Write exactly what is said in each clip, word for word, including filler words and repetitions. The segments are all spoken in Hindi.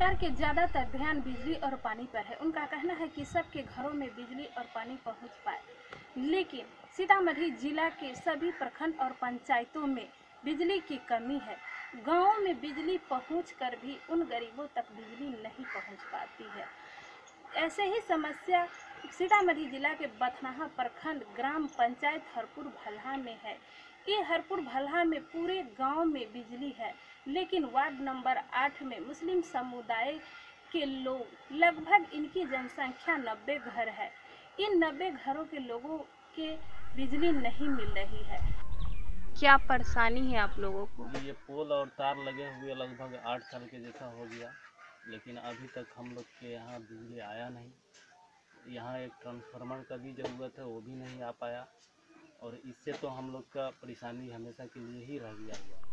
सरकार के ज़्यादातर ध्यान बिजली और पानी पर है। उनका कहना है कि सबके घरों में बिजली और पानी पहुंच पाए, लेकिन सीतामढ़ी जिला के सभी प्रखंड और पंचायतों में बिजली की कमी है। गांवों में बिजली पहुंचकर भी उन गरीबों तक बिजली नहीं पहुंच पाती है। ऐसे ही समस्या सीतामढ़ी जिला के बथनाहा प्रखंड ग्राम पंचायत हरपुर भल्हा में है। ये हरपुर भल्हा में पूरे गांव में बिजली है, लेकिन वार्ड नंबर आठ में मुस्लिम समुदाय के लोग, लगभग इनकी जनसंख्या नब्बे घर है। इन नब्बे घरों के लोगों के बिजली नहीं मिल रही है। क्या परेशानी है आप लोगों को? ये पोल और तार लगे हुए लगभग आठ साल के जैसा हो गया, लेकिन अभी तक हम लोग के यहाँ बिजली आया नहीं। यहाँ एक ट्रांसफार्मर का भी ज़रूरत है, वो भी नहीं आ पाया, और इससे तो हम लोग का परेशानी हमेशा के लिए ही रह गया हुआ।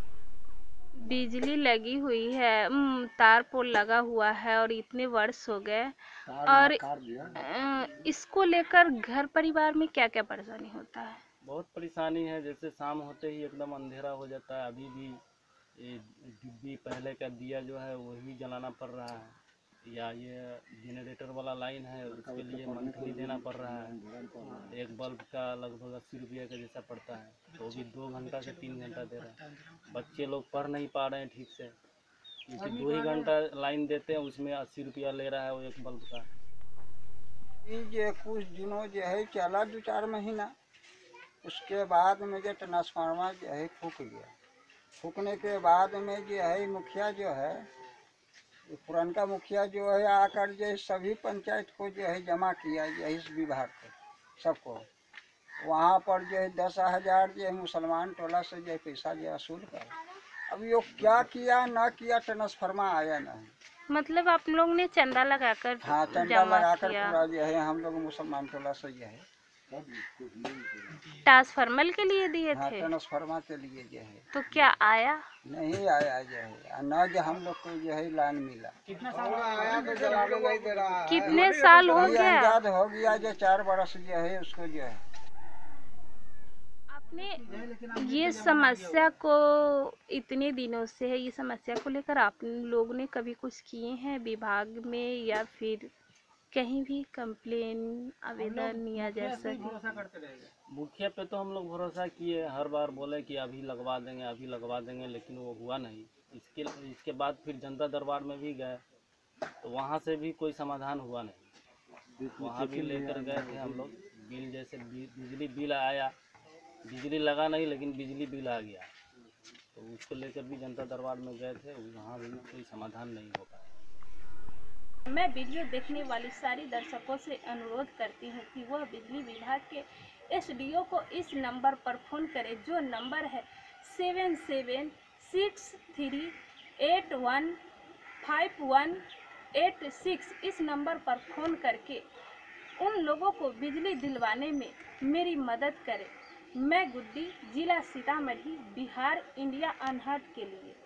बिजली लगी हुई है, तार पोल लगा हुआ है और इतने वर्ष हो गए, और इसको लेकर घर परिवार में क्या क्या परेशानी होता है? बहुत परेशानी है। जैसे शाम होते ही एकदम अंधेरा हो जाता है। अभी भी ये डिब्बी पहले का दिया जो है वही जलाना पड़ रहा है, या ये जनरेटर वाला लाइन है उसके लिए मंथली देना पड़ रहा है। एक बल्ब का लगभग अस्सी रुपये का जैसा पड़ता है, तो भी दो घंटा से तीन घंटा दे रहा है। बच्चे लोग पढ़ नहीं पा रहे हैं ठीक से, क्योंकि दो ही घंटा लाइन देते हैं, उसमें अस्सी रुपया ले रहा है वो एक बल्ब का। ये कुछ दिनों जो है चला दो चार महीना, उसके बाद में जो ट्रांसफार्मर जो है फूक गया। फूकने के बाद में जो है मुखिया जो है, पुरानका मुखिया जो है आकर जो सभी पंचायत को जो है जमा किया जो है इस विभाग को सबको। वहाँ पर जो है दस हजार जो है मुसलमान टोला से जो है पैसा जो वसूल कर, अब ये क्या किया ना किया, ट्रांसफार्मर आया नहीं। मतलब आप लोग ने चंदा लगाकर? हाँ, चंदा लगाकर पूरा जो है हम लोग मुसलमान टोला से जो है ट्रांसफार्मर के लिए दिए हाँ, थे। ट्रांसफार्मर के लिए जो है तो क्या आया? नहीं आया जो है, न जो हम लोग को जो है लाइन मिला। कितना साल आया तो जलाने नहीं दे रहा है। कितने साल हो गया? अंदाज हो गया जो चार बरस जो है उसको जो है। आपने ये समस्या को इतने दिनों से है, ये समस्या को लेकर आप लोग ने कभी कुछ किए हैं विभाग में, या फिर कहीं भी कंप्लेन आवेदन या जैसा? मुखिया पे तो हम लोग भरोसा किए, हर बार बोले कि अभी लगवा देंगे अभी लगवा देंगे, लेकिन वो हुआ नहीं। इसके इसके बाद फिर जनता दरबार में भी गए, तो वहाँ से भी कोई समाधान हुआ नहीं। वहाँ भी लेकर गए थे हम लोग, बिल जैसे बिजली बिल आया, बिजली लगा नहीं लेकिन बिजली बिल आ गया, तो उसको लेकर भी जनता दरबार में गए थे, वहाँ भी कोई समाधान नहीं हो पाया। मैं वीडियो देखने वाली सारी दर्शकों से अनुरोध करती हूँ कि वह बिजली विभाग के एसडीओ को इस नंबर पर फ़ोन करें, जो नंबर है seven seven six three eight one five one eight six. इस नंबर पर फ़ोन करके उन लोगों को बिजली दिलवाने में मेरी मदद करें। मैं गुड्डी, जिला सीतामढ़ी, बिहार, इंडिया अनहर्ड के लिए।